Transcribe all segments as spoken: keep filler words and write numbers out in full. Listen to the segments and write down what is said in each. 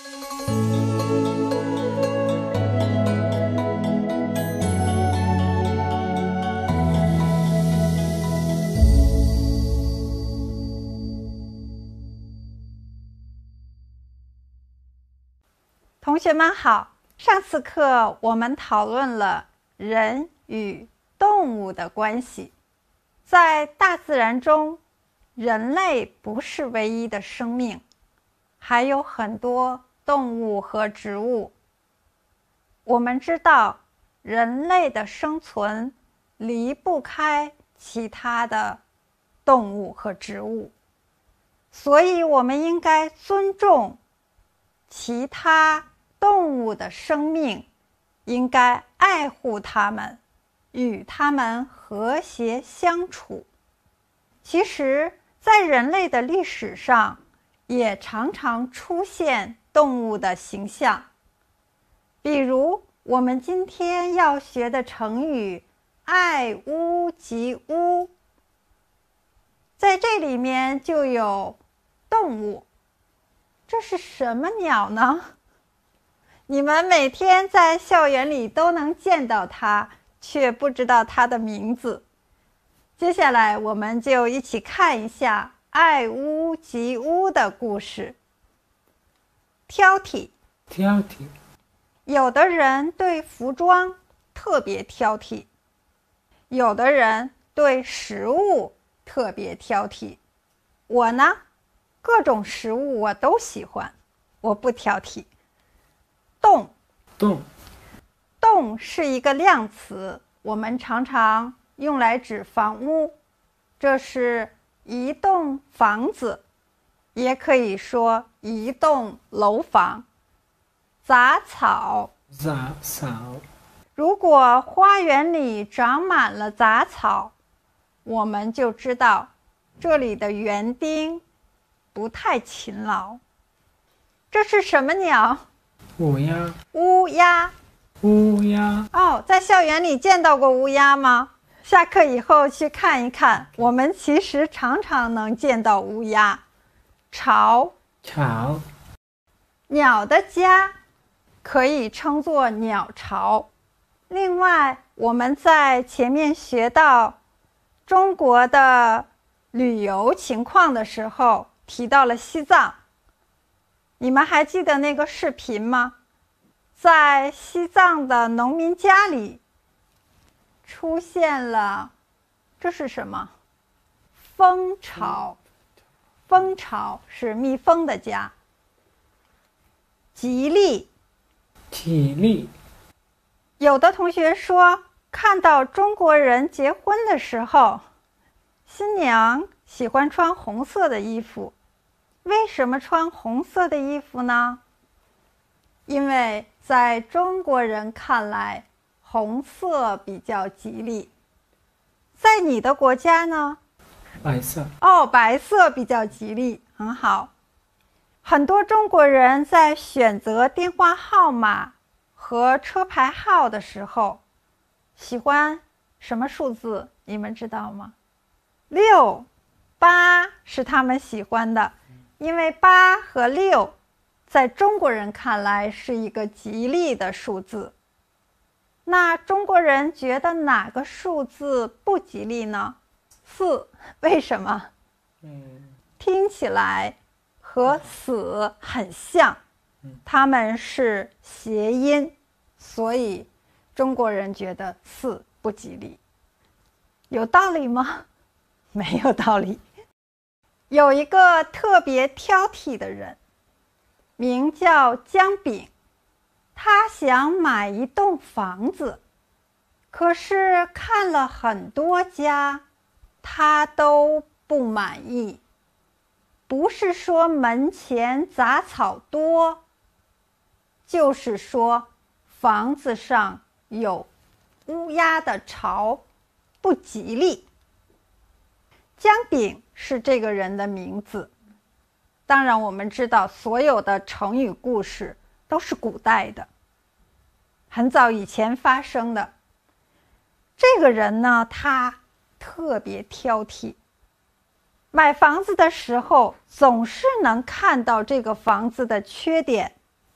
同学们好，上次课我们讨论了人与动物的关系。在大自然中，人类不是唯一的生命，还有很多动物和植物。我们知道，人类的生存离不开其他的动物和植物，所以我们应该尊重其他动物的生命，应该爱护它们，与它们和谐相处。其实，在人类的历史上，也常常出现动物的形象。比如，我们今天要学的成语“爱屋及乌”，在这里面就有动物。这是什么鸟呢？你们每天在校园里都能见到它，却不知道它的名字。接下来我们就一起看一下爱屋及乌的故事。挑剔， 挑剔。 有的人对服装特别挑剔，有的人对食物特别挑剔。我呢，各种食物我都喜欢，我不挑剔。栋， 栋， 栋是一个量词，我们常常用来指房屋。这是一栋房子，也可以说一栋楼房。杂草， 杂草。 如果花园里长满了杂草，我们就知道这里的园丁不太勤劳。这是什么鸟？ 乌鸦。 乌鸦。 乌鸦。 哦，在校园里见到过乌鸦吗？下课以后去看一看，我们其实常常能见到乌鸦。巢。 巢。 鸟的家可以称作鸟巢。另外，我们在前面学到中国的旅游情况的时候，提到了西藏。你们还记得那个视频吗？在西藏的农民家里出现了，这是什么？蜂巢。蜂巢是蜜蜂的家。吉利。 吉利。 有的同学说，看到中国人结婚的时候，新娘喜欢穿红色的衣服。为什么穿红色的衣服呢？因为在中国人看来，红色比较吉利。在你的国家呢？ 白色。 哦，白色比较吉利，很好。很多中国人在选择电话号码和车牌号的时候，喜欢什么数字？你们知道吗？六、八是他们喜欢的，因为八和六在中国人看来是一个吉利的数字。那中国人觉得哪个数字不吉利呢？四，为什么？ 嗯， 听起来和死很像，它们是谐音，所以中国人觉得四不吉利。有道理吗？没有道理。有一个特别挑剔的人，名叫姜饼，他想买一栋房子，可是看了很多家，他都不满意。不是说门前杂草多，就是说房子上有乌鸦的巢，不吉利。姜饼是这个人的名字。当然我们知道所有的成语故事都是古代的，很早以前发生的。这个人呢，他特别挑剔，买房子的时候总是能看到这个房子的缺点，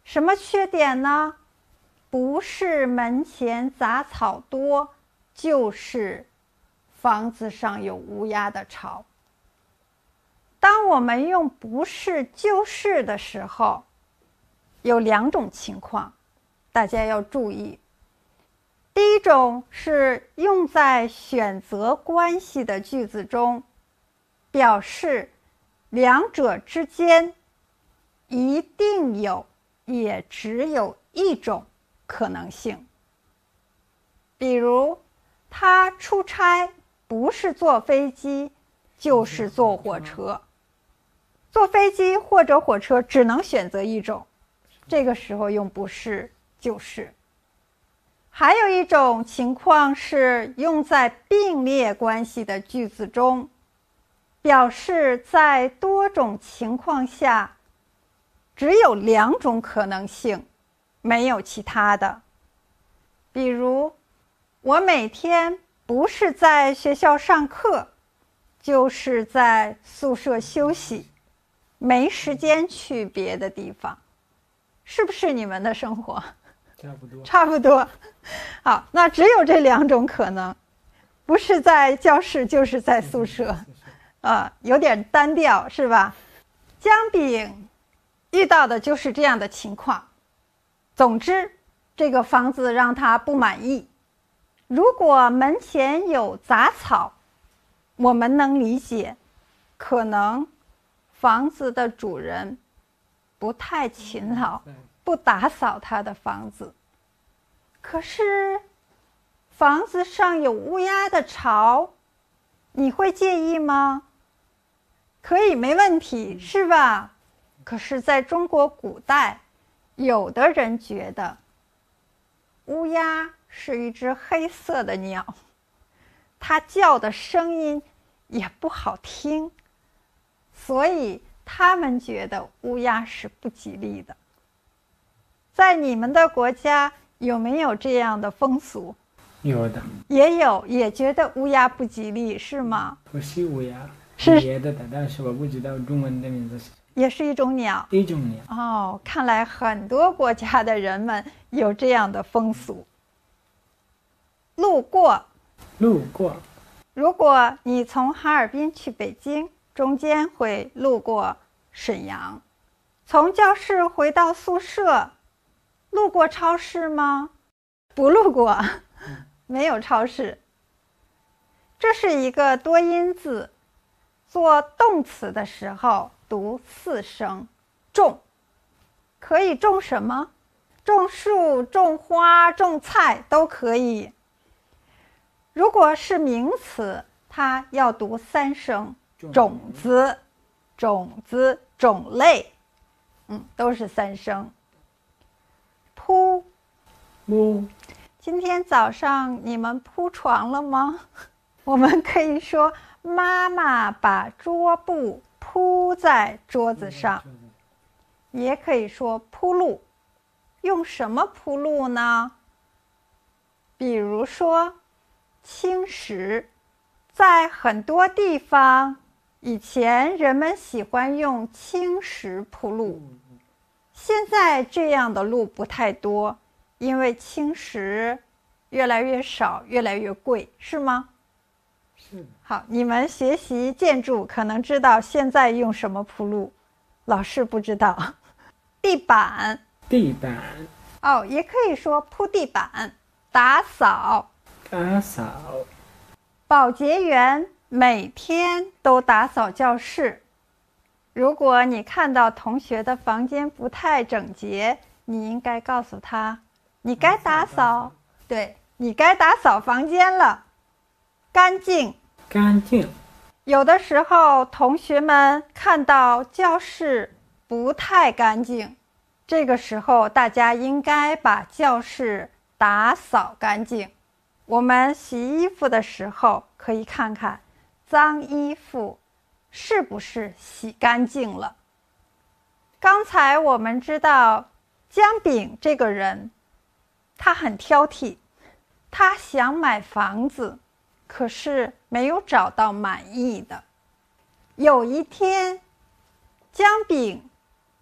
什么缺点呢？不是门前杂草多，就是房子上有乌鸦的巢。当我们用不是就是的时候，有两种情况，大家要注意。第一种是用在选择关系的句子中，表示两者之间一定有，也只有一种可能性。比如，他出差不是坐飞机，就是坐火车。坐飞机或者火车只能选择一种，这个时候用不是就是。还有一种情况是用在并列关系的句子中，表示在多种情况下只有两种可能性，没有其他的。比如，我每天不是在学校上课，就是在宿舍休息，没时间去别的地方。是不是你们的生活？ 差不多。 差不多。好，那只有这两种可能，不是在教室就是在宿舍，啊，有点单调，是吧？姜饼遇到的就是这样的情况。总之，这个房子让他不满意。如果门前有杂草，我们能理解，可能房子的主人不太勤劳，不打扫他的房子。可是房子上有乌鸦的巢，你会介意吗？可以，没问题，是吧？可是在中国古代，有的人觉得乌鸦是一只黑色的鸟，它叫的声音也不好听，所以他们觉得乌鸦是不吉利的。在你们的国家有没有这样的风俗？ 有的。 也有，也觉得乌鸦不吉利，是吗？ 不是乌鸦， 是别的的，但是我不知道中文的名字是。 也是一种鸟。 一种鸟。 哦，看来很多国家的人们有这样的风俗。路过。 路过。 如果你从哈尔滨去北京，中间会路过沈阳。从教室回到宿舍，路过超市吗？不路过，没有超市。这是一个多音字，做动词的时候读四声，种。可以种什么？种树、种花、种菜都可以。如果是名词，它要读三声，种子、种子、种类，嗯，都是三声。铺。 铺。 今天早上你们铺床了吗？我们可以说妈妈把桌布铺在桌子上，也可以说铺路。用什么铺路呢？比如说青石，在很多地方以前人们喜欢用青石铺路，现在这样的路不太多，因为青石越来越少，越来越贵，是吗？ 是。 好，你们学习建筑可能知道现在用什么铺路，老师不知道。地板。 地板。 哦，也可以说铺地板。打扫。 打扫。 保洁员每天都打扫教室。如果你看到同学的房间不太整洁，你应该告诉他，你该打扫。对，你该打扫房间了。干净。 干净。 有的时候同学们看到教室不太干净，这个时候大家应该把教室打扫干净。我们洗衣服的时候可以看看脏衣服是不是洗干净了。刚才我们知道姜饼这个人他很挑剔，他想买房子，可是没有找到满意的。有一天姜饼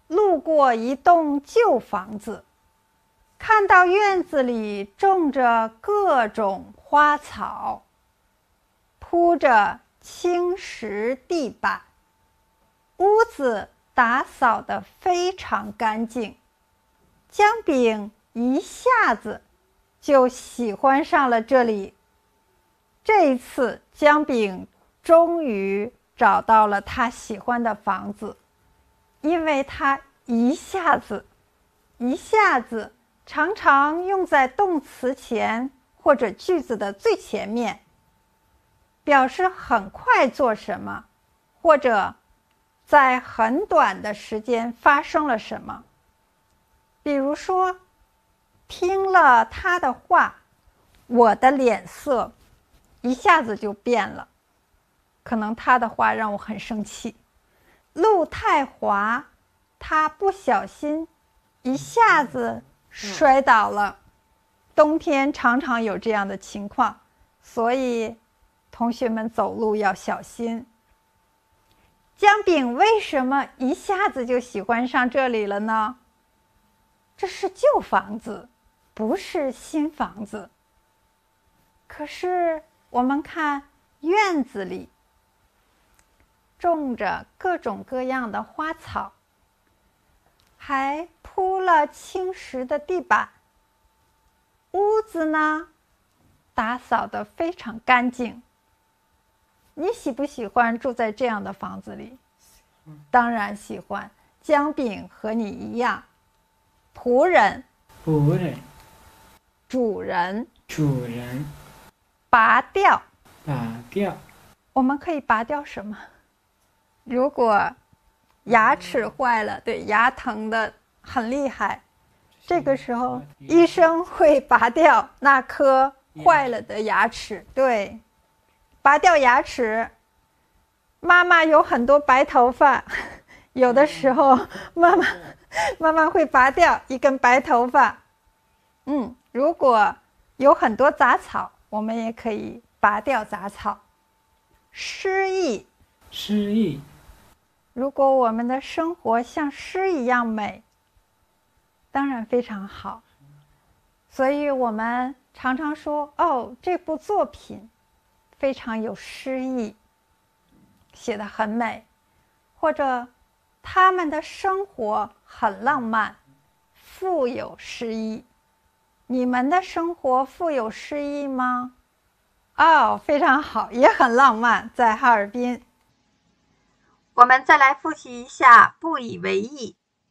路过一栋旧房子，看到院子里种着各种花草，铺着青石地板，屋子打扫得非常干净。姜饼一下子就喜欢上了这里。这一次，姜饼终于找到了他喜欢的房子，因为他一下子一下子常常用在动词前或者句子的最前面，表示很快做什么，或者在很短的时间发生了什么。比如说，听了他的话，我的脸色一下子就变了，可能他的话让我很生气。路太滑，他不小心一下子摔倒了。冬天常常有这样的情况，所以同学们走路要小心。姜饼为什么一下子就喜欢上这里了呢？这是旧房子，不是新房子。可是我们看院子里种着各种各样的花草，还铺了青石的地板，屋子呢打扫得非常干净。你喜不喜欢住在这样的房子里？当然喜欢。姜饼和你一样，仆人， 仆人， 主人， 主人， 拔掉， 拔掉。 我们可以拔掉什么？如果牙齿坏了，对，牙疼的很厉害，这个时候医生会拔掉那颗坏了的牙齿。对，拔掉牙齿。妈妈有很多白头发，有的时候妈妈妈妈会拔掉一根白头发。嗯，如果有很多杂草，我们也可以拔掉杂草。诗意， 诗意。 如果我们的生活像诗一样美，当然非常好。所以我们常常说，哦，这部作品非常有诗意，写得很美，或者他们的生活很浪漫，富有诗意。你们的生活富有诗意吗？哦，非常好，也很浪漫，在哈尔滨。我们再来复习一下不以为意。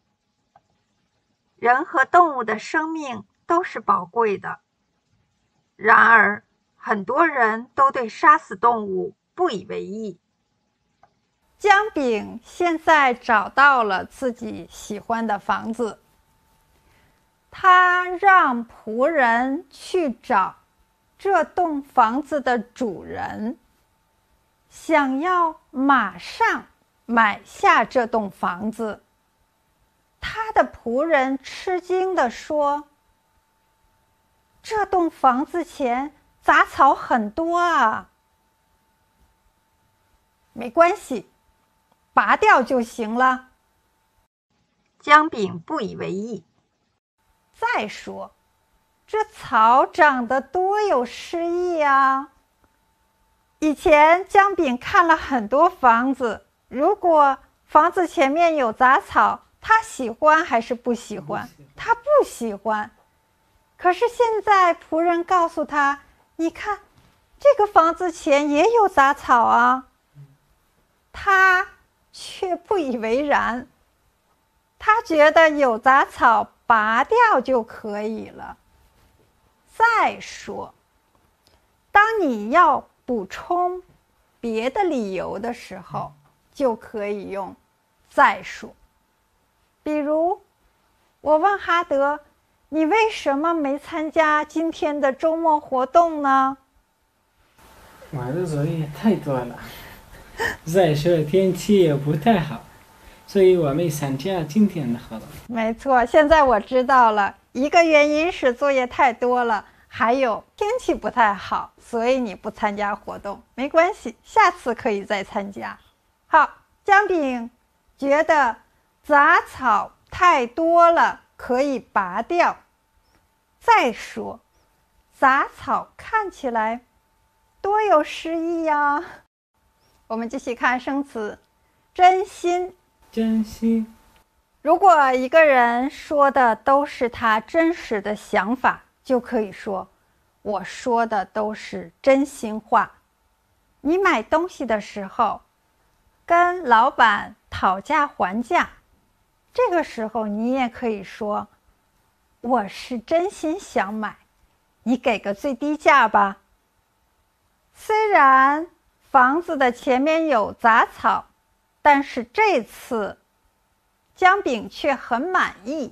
人和动物的生命都是宝贵的，然而很多人都对杀死动物不以为意。姜饼现在找到了自己喜欢的房子，他让仆人去找这栋房子的主人，想要马上买下这栋房子。他的仆人吃惊地说：“这栋房子前杂草很多啊。”没关系，拔掉就行了。姜饼不以为意。再说，这草长得多有诗意啊！以前姜饼看了很多房子，如果房子前面有杂草，他喜欢还是不喜欢？他不喜欢。可是现在仆人告诉他，你看，这个房子前也有杂草啊。他却不以为然，他觉得有杂草拔掉就可以了。再说，当你要补充别的理由的时候，就可以用再说。比如，我问哈德，你为什么没参加今天的周末活动呢？ 我的作业太多了，再说天气也不太好，所以我没参加今天的活动。 没错，现在我知道了，一个原因是作业太多了，还有天气不太好，所以你不参加活动。没关系，下次可以再参加。好，姜饼觉得杂草太多了，可以拔掉。再说，杂草看起来多有诗意呀。我们继续看生词，真心。 真心。 如果一个人说的都是他真实的想法，就可以说我说的都是真心话。你买东西的时候跟老板讨价还价，这个时候你也可以说我是真心想买，你给个最低价吧。虽然房子的前面有杂草，但是这次姜饼却很满意。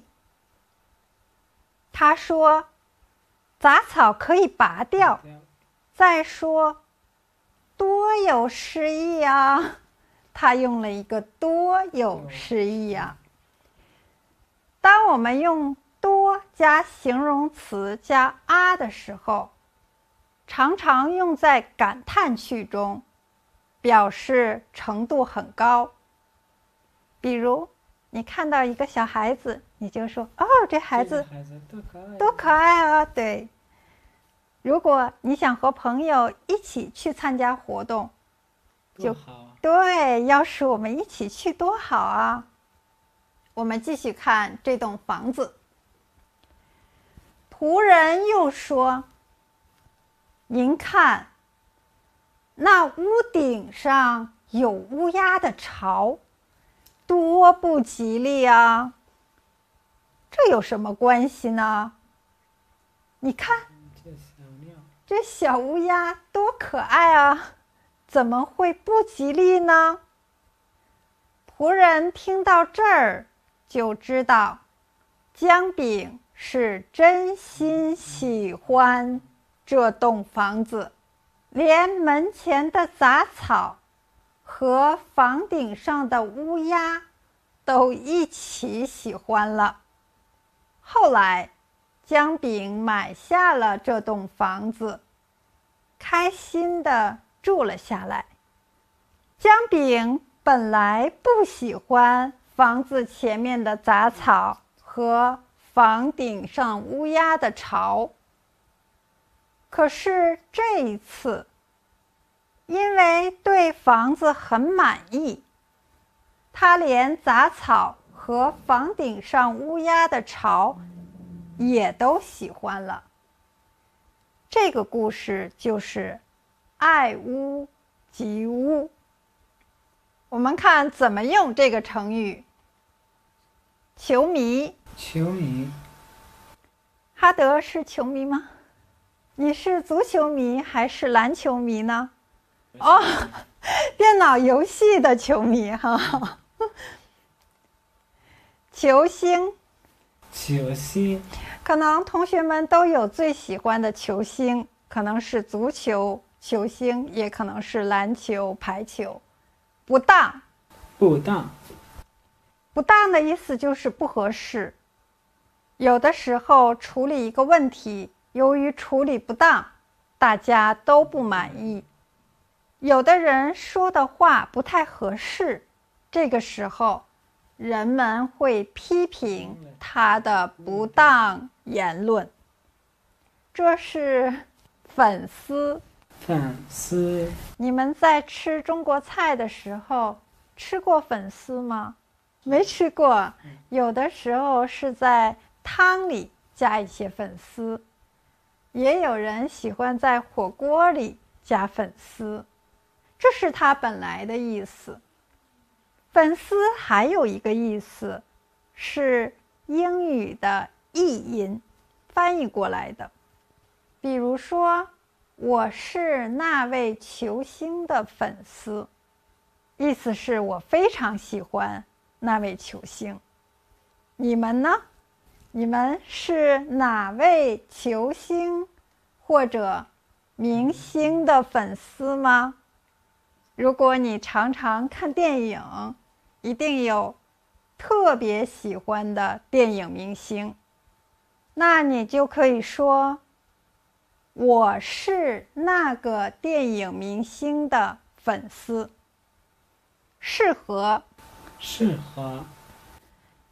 他说杂草可以拔掉。再说多有诗意啊，他用了一个多有诗意啊。当我们用多加形容词加啊的时候，常常用在感叹句中，表示程度很高。比如你看到一个小孩子，你就说哦，这孩子多可爱啊。对，如果你想和朋友一起去参加活动，就对，要是我们一起去多好啊。我们继续看这栋房子。仆人又说，您看那屋顶上有乌鸦的巢，多不吉利啊。这有什么关系呢？你看这小乌鸦多可爱啊，怎么会不吉利呢？仆人听到这儿就知道姜饼是真心喜欢这栋房子，连门前的杂草和房顶上的乌鸦都一起喜欢了。后来姜饼买下了这栋房子，开心地住了下来。姜饼本来不喜欢房子前面的杂草和房顶上乌鸦的巢，可是这一次，因为对房子很满意，他连杂草和房顶上乌鸦的巢也都喜欢了。这个故事就是爱屋及乌。我们看怎么用这个成语。球迷。 球迷。 哈德是球迷吗？你是足球迷还是篮球迷呢？哦，电脑游戏的球迷哈。球星。 球星。 可能同学们都有最喜欢的球星，可能是足球球星，也可能是篮球、排球。不当。 不当。 不当的意思就是不合适。有的时候处理一个问题，由于处理不当，大家都不满意。有的人说的话不太合适，这个时候人们会批评他的不当言论。这是粉丝。 粉丝。 你们在吃中国菜的时候吃过粉丝吗？没吃过。有的时候是在汤里加一些粉丝，也有人喜欢在火锅里加粉丝，这是它本来的意思。粉丝还有一个意思是英语的译音翻译过来的，比如说我是那位球星的粉丝，意思是我非常喜欢那位球星。你们呢？你们是哪位球星或者明星的粉丝吗？如果你常常看电影，一定有特别喜欢的电影明星，那你就可以说我是那个电影明星的粉丝。适合。 适合。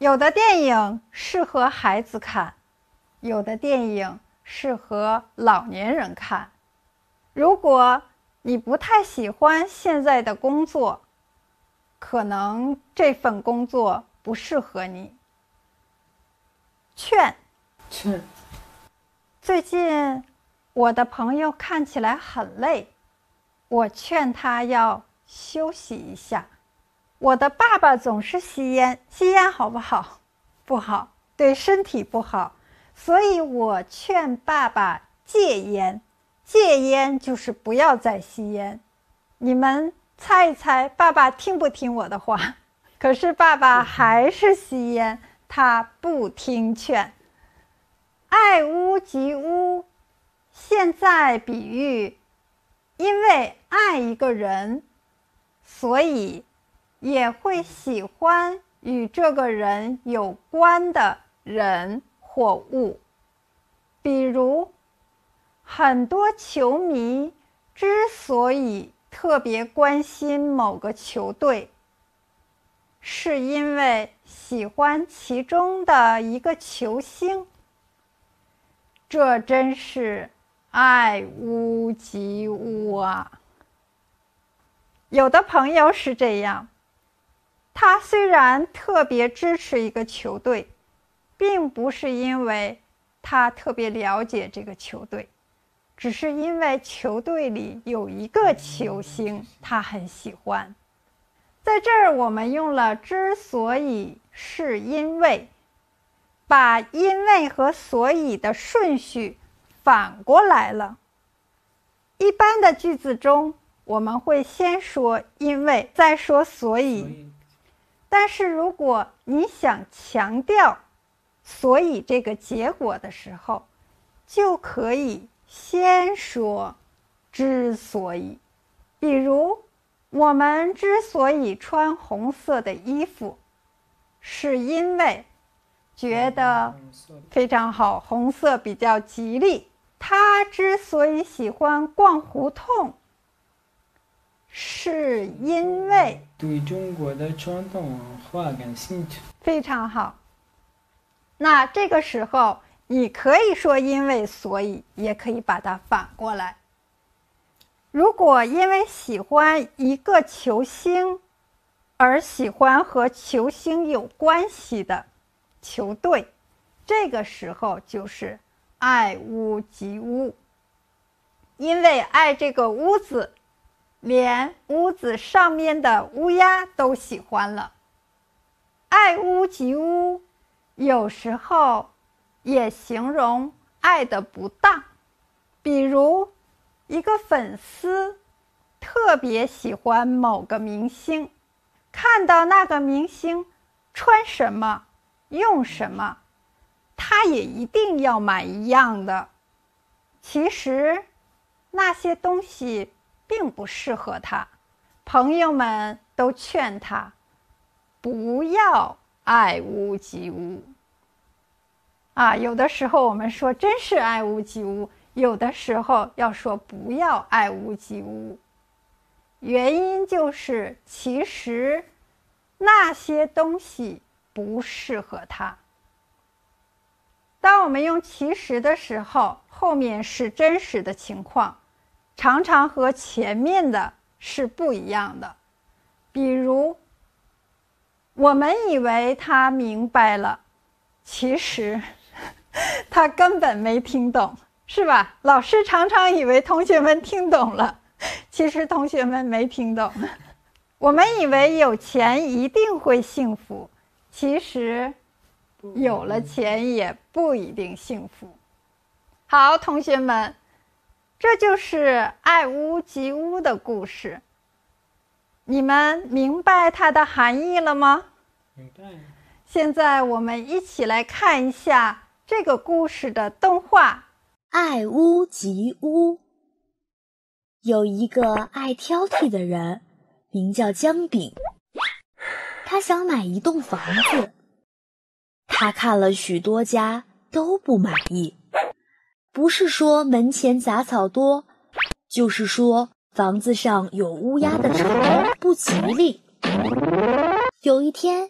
有的电影适合孩子看，有的电影适合老年人看。如果你不太喜欢现在的工作，可能这份工作不适合你。劝劝最近我的朋友看起来很累，我劝他要休息一下。我的爸爸总是吸烟，吸烟好不好？不好，对身体不好，所以我劝爸爸戒烟。戒烟就是不要再吸烟。你们猜一猜，爸爸听不听我的话？可是爸爸还是吸烟，他不听劝。爱屋及乌，现在比喻，因为爱一个人，所以也会喜欢与这个人有关的人或物。比如，很多球迷之所以特别关心某个球队，是因为喜欢其中的一个球星。这真是爱屋及乌啊！有的朋友是这样，他虽然特别支持一个球队，并不是因为他特别了解这个球队，只是因为球队里有一个球星他很喜欢。在这儿我们用了之所以是因为，把因为和所以的顺序反过来了。一般的句子中，我们会先说因为，再说所以。但是如果你想强调所以这个结果的时候，就可以先说之所以。比如，我们之所以穿红色的衣服，是因为觉得非常好，红色比较吉利。他之所以喜欢逛胡同，是因为对中国的传统文化感兴趣。 非常好。那这个时候你可以说因为所以，也可以把它反过来。如果因为喜欢一个球星而喜欢和球星有关系的球队，这个时候就是爱屋及乌。因为爱这个屋子，连屋子上面的乌鸦都喜欢了。爱屋及乌有时候也形容爱的不当。比如一个粉丝特别喜欢某个明星，看到那个明星穿什么用什么，他也一定要买一样的。其实那些东西并不适合他，朋友们都劝他不要爱屋及乌啊。有的时候我们说真是爱屋及乌，有的时候要说不要爱屋及乌。原因就是其实那些东西不适合他。当我们用其实的时候，后面是真实的情况，常常和前面的是不一样的。比如，我们以为他明白了，其实他根本没听懂，是吧？老师常常以为同学们听懂了，其实同学们没听懂。我们以为有钱一定会幸福，其实有了钱也不一定幸福。好，同学们，这就是爱屋及乌的故事。你们明白它的含义了吗？ 明白。 现在我们一起来看一下这个故事的动画。 爱屋及乌。有一个爱挑剔的人，名叫姜饼。他想买一栋房子，他看了许多家都不满意，不是说门前杂草多，就是说房子上有乌鸦的巢不吉利。有一天，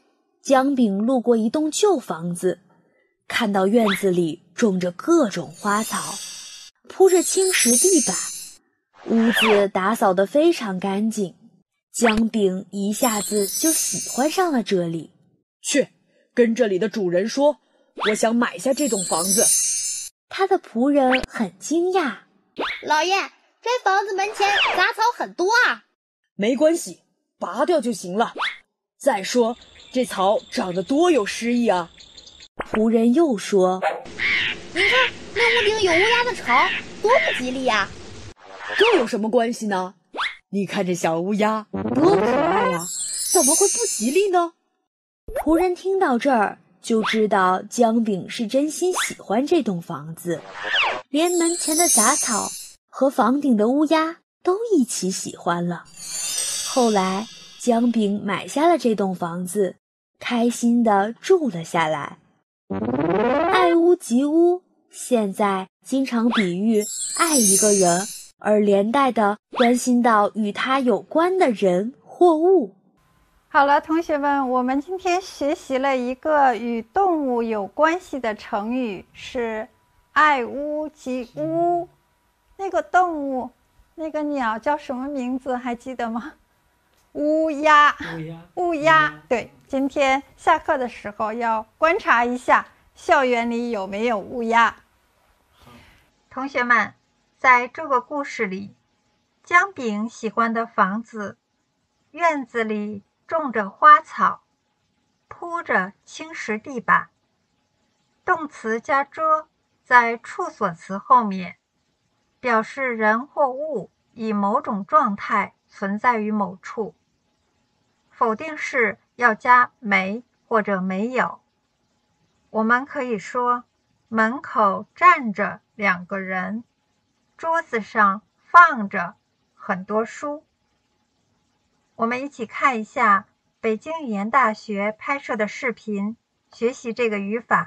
姜饼路过一栋旧房子，看到院子里种着各种花草，铺着青石地板，屋子打扫得非常干净。姜饼一下子就喜欢上了这里。 去，跟这里的主人说，我想买下这栋房子。 他的仆人很惊讶， 老爷，这房子门前杂草很多啊。 没关系，拔掉就行了。再说，这草长得多有诗意啊。 仆人又说， 您看那屋顶有乌鸦的巢，多不吉利呀。 这有什么关系呢？你看这小乌鸦多可爱呀，怎么会不吉利呢？ 仆人听到这儿就知道姜饼是真心喜欢这栋房子，连门前的杂草和房顶的乌鸦都一起喜欢了。后来姜饼买下了这栋房子，开心地住了下来。爱屋及乌现在经常比喻爱一个人，而连带的关心到与他有关的人或物。 好了，同学们，我们今天学习了一个与动物有关系的成语，是爱屋及乌。那个动物，那个鸟叫什么名字？还记得吗？乌鸦。 乌鸦。 乌鸦。对，今天下课的时候要观察一下校园里有没有乌鸦。同学们，在这个故事里，姜饼喜欢的房子，院子里种着花草，铺着青石地板。动词加遮在处所词后面，表示人或物以某种状态存在于某处。否定式要加没或者没有。我们可以说，门口站着两个人，桌子上放着很多书。我们一起看一下北京语言大学拍摄的视频，学习这个语法。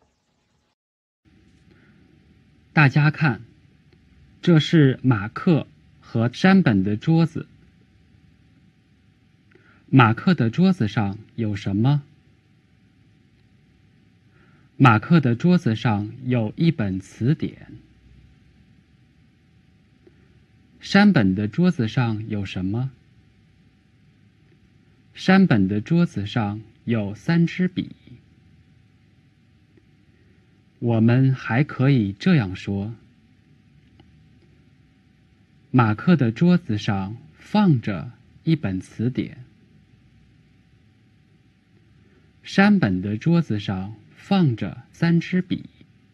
大家看，这是马克和山本的桌子。马克的桌子上有什么？马克的桌子上有一本词典。山本的桌子上有什么？山本的桌子上有三支笔。我们还可以这样说：马克的桌子上放着一本词典。山本的桌子上放着三支笔。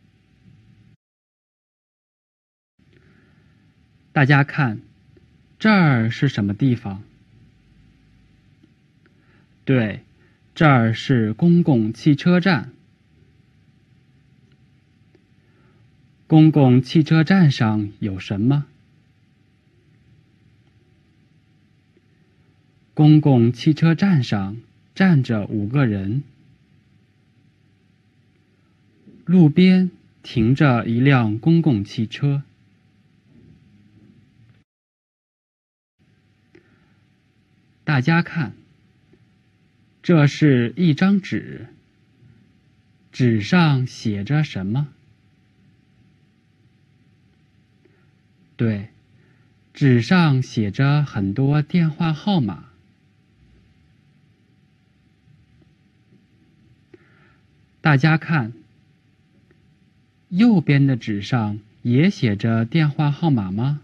大家看，这儿是什么地方？对，这儿是公共汽车站。公共汽车站上有什么？公共汽车站上站着五个人。路边停着一辆公共汽车。大家看，这是一张纸，纸上写着什么？对，纸上写着很多电话号码。大家看，右边的纸上也写着电话号码吗？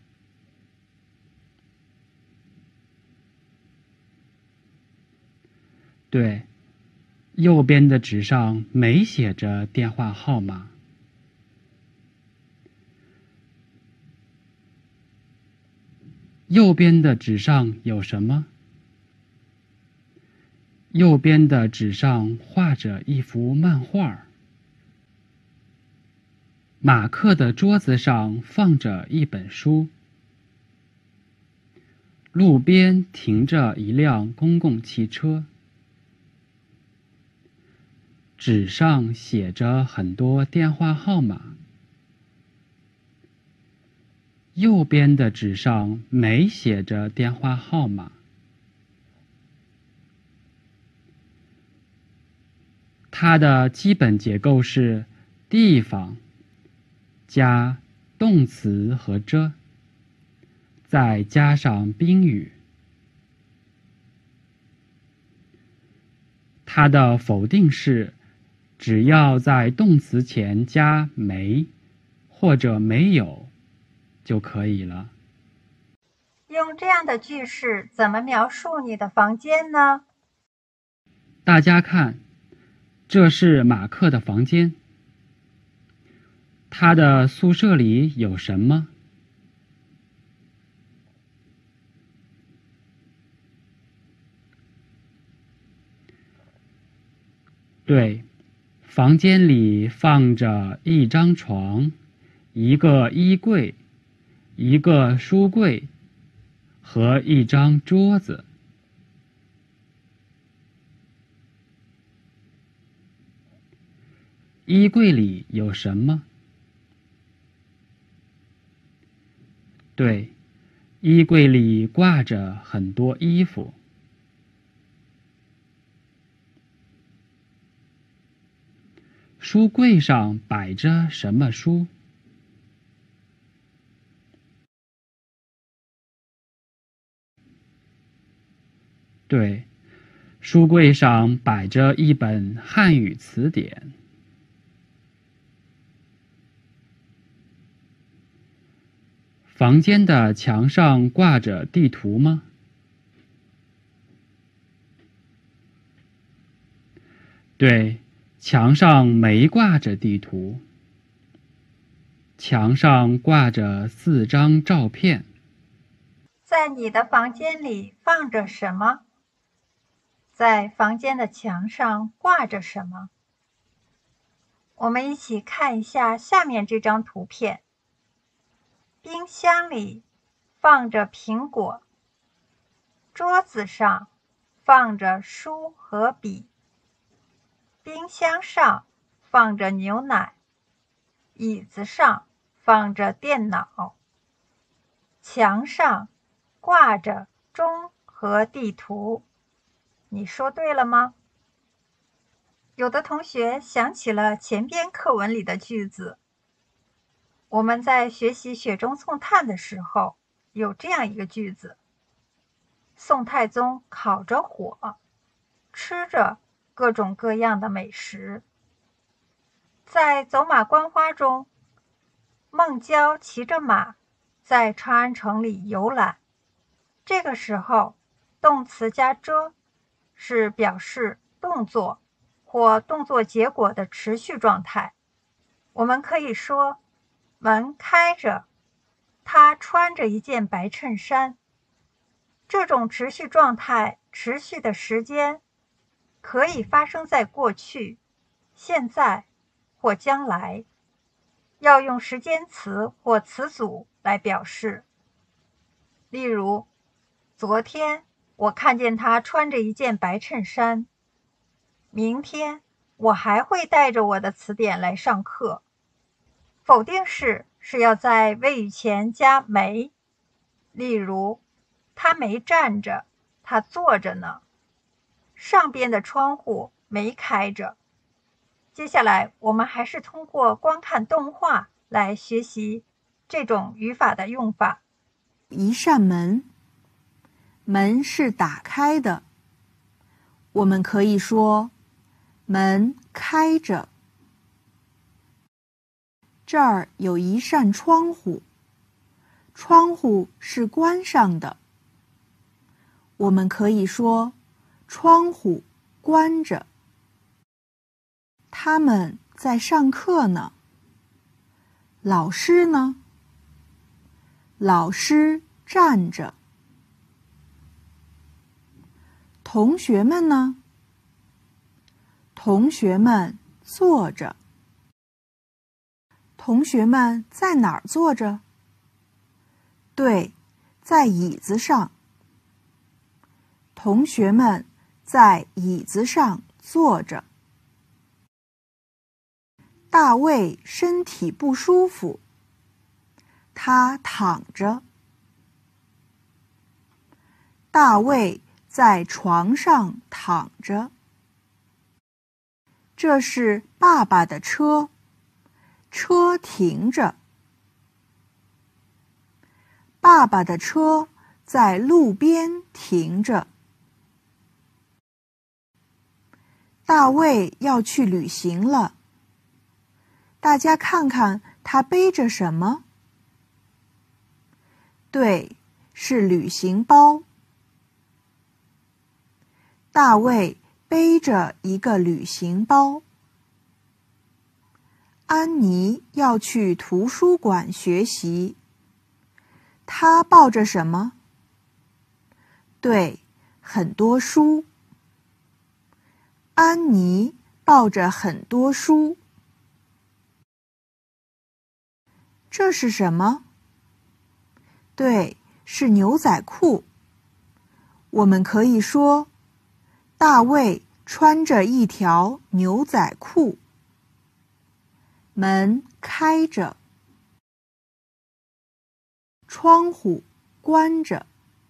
对，右边的纸上没写着电话号码。右边的纸上有什么？右边的纸上画着一幅漫画。马克的桌子上放着一本书。路边停着一辆公共汽车。纸上写着很多电话号码。右边的纸上没写着电话号码。 它的基本结构是地方加动词和着，再加上宾语。它的否定式只要在动词前加没或者没有就可以了。 用这样的句式怎么描述你的房间呢？ 大家看，这是马克的房间。他的宿舍里有什么？对，房间里放着一张床，一个衣柜，一个书柜和一张桌子。衣柜里有什么？对，衣柜里挂着很多衣服。书柜上摆着什么书？对，书柜上摆着一本汉语词典。房间的墙上挂着地图吗？对，墙上没挂着地图。墙上挂着四张照片。 在你的房间里放着什么？在房间的墙上挂着什么？我们一起看一下下面这张图片。冰箱里放着苹果，桌子上放着书和笔，冰箱上放着牛奶，椅子上放着电脑，墙上挂着钟和地图。你说对了吗？有的同学想起了前边课文里的句子。我们在学习雪中送炭的时候，有这样一个句子：宋太宗烤着火，吃着各种各样的美食。在走马观花中，孟郊骑着马在长安城里游览，这个时候动词加着是表示动作或动作结果的持续状态。我们可以说门开着，他穿着一件白衬衫。这种持续状态持续的时间可以发生在过去、现在或将来，要用时间词或词组来表示。例如，昨天我看见他穿着一件白衬衫。明天我还会带着我的词典来上课。否定式是要在谓语前加没，例如，他没站着，他坐着呢。上边的窗户没开着。接下来我们还是通过观看动画来学习这种语法的用法。 一扇门，门是打开的，我们可以说门开着。这儿有一扇窗户，窗户是关上的，我们可以说窗户关着。他们在上课呢。老师呢？老师站着。同学们呢？同学们坐着。同学们在哪儿坐着？对，在椅子上。同学们在椅子上坐着。大卫身体不舒服，他躺着。大卫在床上躺着。 这是爸爸的车，车停着。爸爸的车在路边停着。大卫要去旅行了，大家看看他背着什么？对，是旅行包。大卫背着一个旅行包。安妮要去图书馆学习，她抱着什么？对，很多书。安妮抱着很多书。这是什么？对，是牛仔裤。我们可以说，大卫穿着一条牛仔裤。门开着，窗户关着。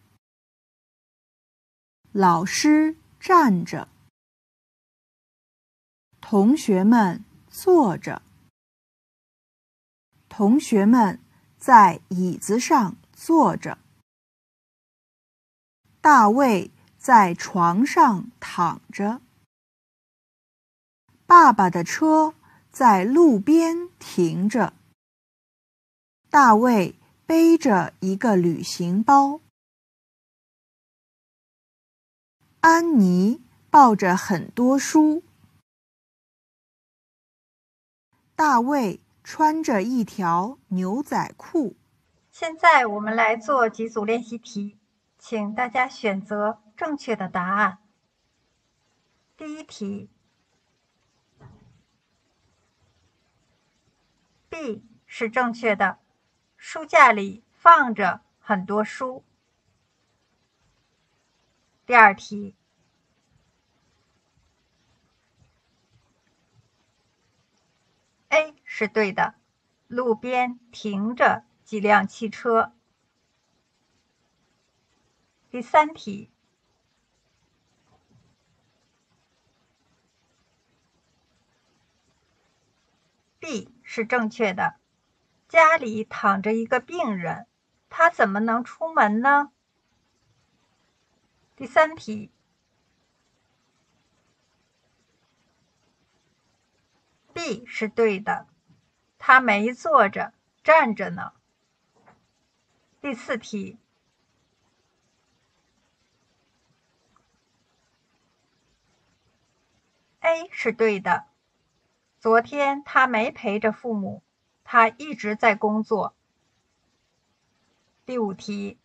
老师站着，同学们坐着。同学们在椅子上坐着。大卫在床上躺着。爸爸的车在路边停着。大卫背着一个旅行包。安妮抱着很多书。大卫穿着一条牛仔裤。 现在我们来做几组练习题，请大家选择正确的答案。第一题 B 是正确的，书架里放着很多书。第二题 A 是对的，路边停着几辆汽车。第三题 B 是正确的，家里躺着一个病人，他怎么能出门呢？第三题 B 是对的，他没坐着，站着呢。第四题 A 是对的，昨天他没陪着父母，他一直在工作。第五题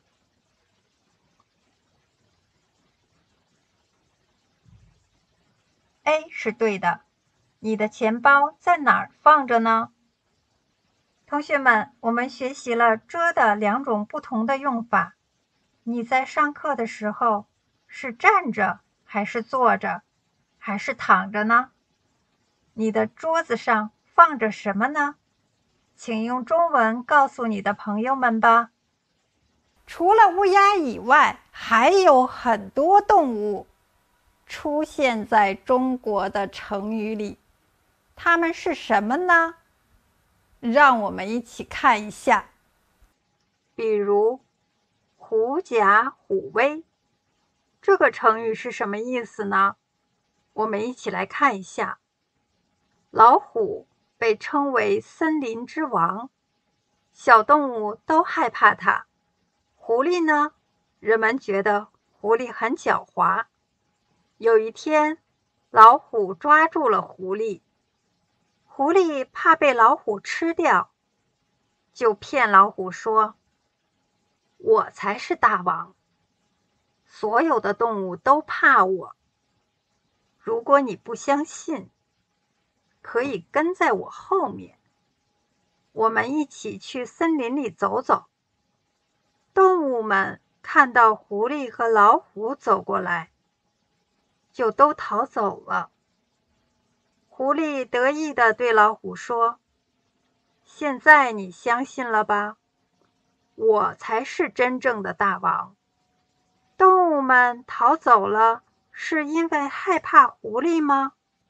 A 是对的，你的钱包在哪儿放着呢？同学们，我们学习了遮的两种不同的用法。你在上课的时候是站着还是坐着还是躺着呢？你的桌子上放着什么呢？请用中文告诉你的朋友们吧。除了乌鸦以外，还有很多动物出现在中国的成语里，它们是什么呢？让我们一起看一下。比如狐假虎威，这个成语是什么意思呢？我们一起来看一下。老虎被称为森林之王，小动物都害怕它。狐狸呢？人们觉得狐狸很狡猾。有一天，老虎抓住了狐狸，狐狸怕被老虎吃掉，就骗老虎说：“我才是大王，所有的动物都怕我。如果你不相信，可以跟在我后面，我们一起去森林里走走。”动物们看到狐狸和老虎走过来，就都逃走了。狐狸得意地对老虎说：“现在你相信了吧？我才是真正的大王。”动物们逃走了，是因为害怕狐狸吗？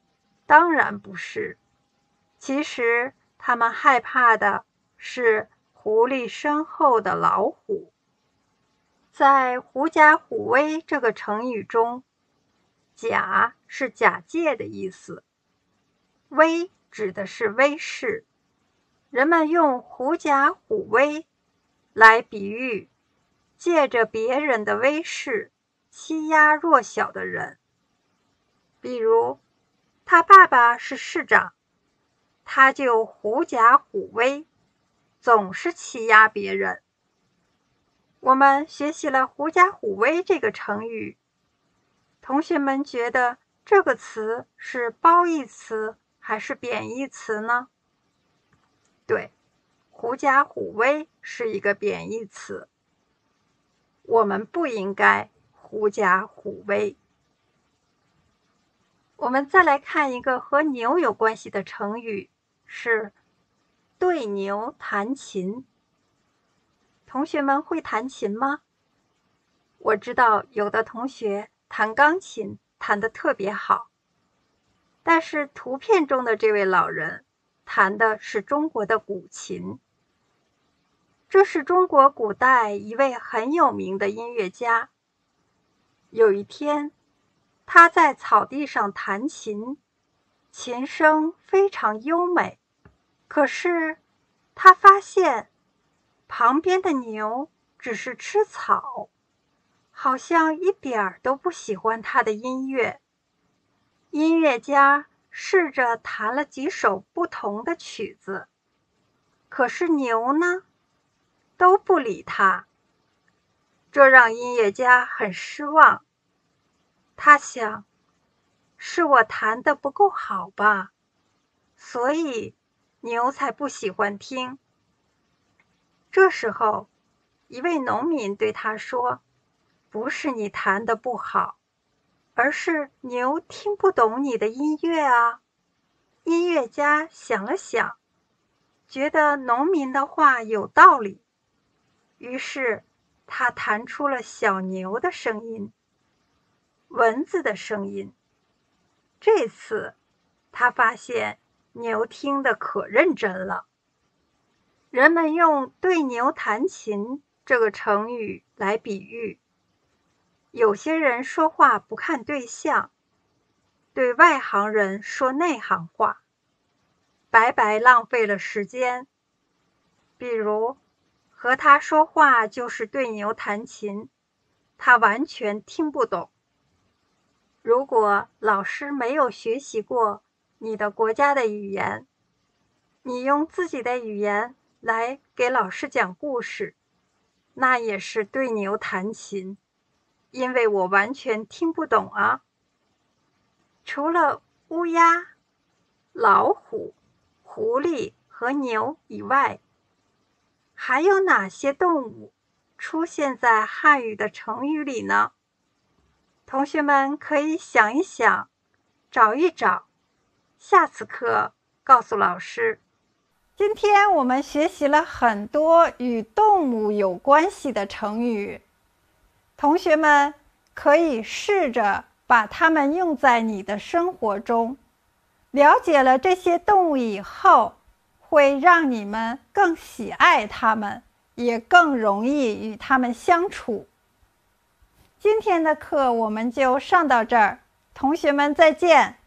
当然不是。其实他们害怕的是狐狸身后的老虎。在狐假虎威这个成语中，假是假借的意思，威指的是威势。人们用狐假虎威来比喻借着别人的威势欺压弱小的人。比如，他爸爸是市长，他就狐假虎威，总是欺压别人。我们学习了狐假虎威这个成语，同学们觉得这个词是褒义词还是贬义词呢？对，狐假虎威是一个贬义词。我们不应该狐假虎威。我们再来看一个和牛有关系的成语，是对牛弹琴。同学们会弹琴吗？我知道有的同学弹钢琴弹得特别好，但是图片中的这位老人弹的是中国的古琴。这是中国古代一位很有名的音乐家。有一天，他在草地上弹琴，琴声非常优美。可是他发现旁边的牛只是吃草，好像一点儿都不喜欢他的音乐。音乐家试着弹了几首不同的曲子，可是牛呢，都不理他。这让音乐家很失望。他想，是我弹得不够好吧，所以牛才不喜欢听。这时候，一位农民对他说，不是你弹得不好，而是牛听不懂你的音乐啊。音乐家想了想，觉得农民的话有道理，于是他弹出了小牛的声音，蚊子的声音。这次他发现牛听得可认真了。人们用对牛弹琴这个成语来比喻，有些人说话不看对象，对外行人说内行话，白白浪费了时间。比如，和他说话就是对牛弹琴，他完全听不懂。如果老师没有学习过你的国家的语言，你用自己的语言来给老师讲故事，那也是对牛弹琴，因为我完全听不懂啊。除了乌鸦、老虎、狐狸和牛以外，还有哪些动物出现在汉语的成语里呢？同学们可以想一想，找一找，下次课告诉老师。今天我们学习了很多与动物有关系的成语，同学们可以试着把它们用在你的生活中。了解了这些动物以后，会让你们更喜爱它们，也更容易与它们相处。今天的课我们就上到这儿，同学们再见。